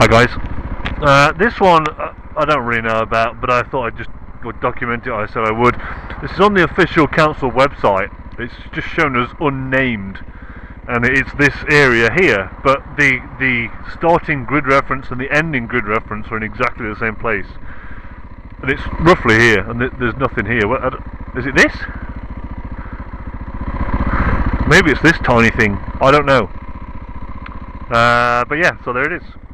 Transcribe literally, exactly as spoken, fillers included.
Hi guys. Uh, this one uh, I don't really know about, but I thought I'd just would document it. I said I would. This is on the official council website. It's just shown as unnamed, and it's this area here. But the the starting grid reference and the ending grid reference are in exactly the same place, and it's roughly here. And th there's nothing here. What, I don't, is it this? Maybe it's this tiny thing. I don't know. Uh, but yeah, so there it is.